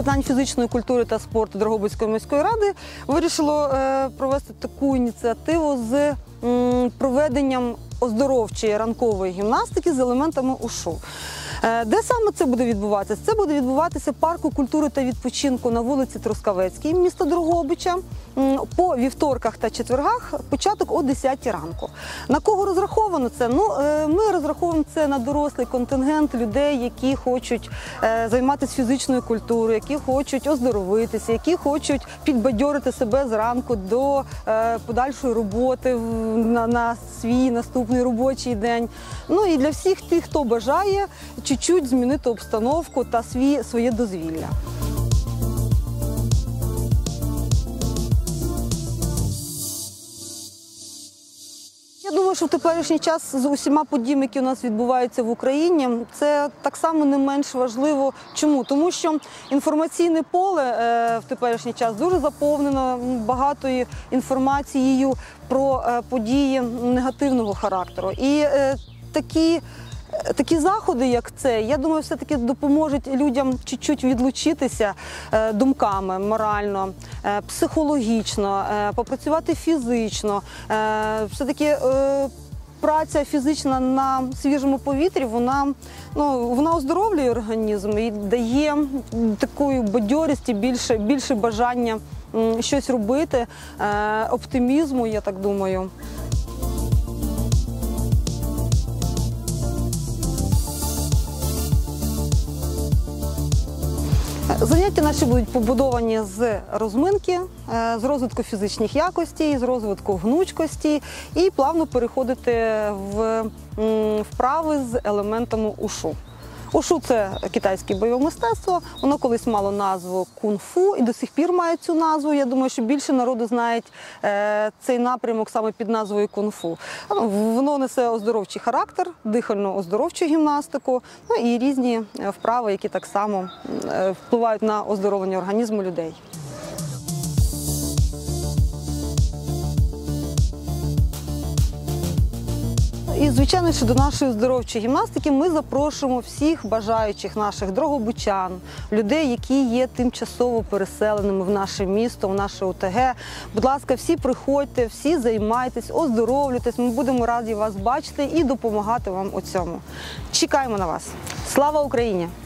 питань фізичної культури та спорту Дрогобицької міської ради вирішило провести таку ініціативу з проведенням оздоровчої ранкової гімнастики з елементами ушу. Де саме це буде відбуватися? Це буде відбуватися в парку культури та відпочинку на вулиці Трускавецькій, міста Дрогобича, по вівторках та четвергах, початок о 10 ранку. На кого розраховано це? Ми розраховуємо це на дорослий контингент людей, які хочуть займатися фізичною культурою, які хочуть оздоровитися, які хочуть підбадьорити себе зранку до подальшої роботи на свій наступний робочий день. Ну і для всіх тих, хто бажає чуть-чуть змінити обстановку та своє дозвілля. Я думаю, що в теперішній час з усіма подіями, які у нас відбуваються в Україні, це так само не менш важливо. Чому? Тому що інформаційне поле в теперішній час дуже заповнено багатою інформацією про події негативного характеру. І такі заходи, як це, я думаю, все-таки допоможуть людям чуть-чуть відлучитися думками морально, психологічно, попрацювати фізично. Все-таки праця фізична на свіжому повітрі, вона оздоровлює організм і дає таку бадьорість і більше бажання щось робити, оптимізму, я так думаю. Заняття наші будуть побудовані з розминки, з розвитку фізичних якостей, з розвитку гнучкості і плавно переходити в вправи з елементами ушу. Ушу – це китайське бойове мистецтво, воно колись мало назву кунг-фу і до сих пір має цю назву. Я думаю, що більше народу знають цей напрямок саме під назвою кунг-фу. Воно несе оздоровчий характер, дихально-оздоровчу гімнастику, і різні вправи, які так само впливають на оздоровлення організму людей. І, звичайно, що до нашої оздоровчої гімнастики ми запрошуємо всіх бажаючих наших дрогобичан, людей, які є тимчасово переселеними в наше місто, в наше ОТГ. Будь ласка, всі приходьте, всі займайтесь, оздоровлюйтесь, ми будемо раді вас бачити і допомагати вам у цьому. Чекаємо на вас. Слава Україні!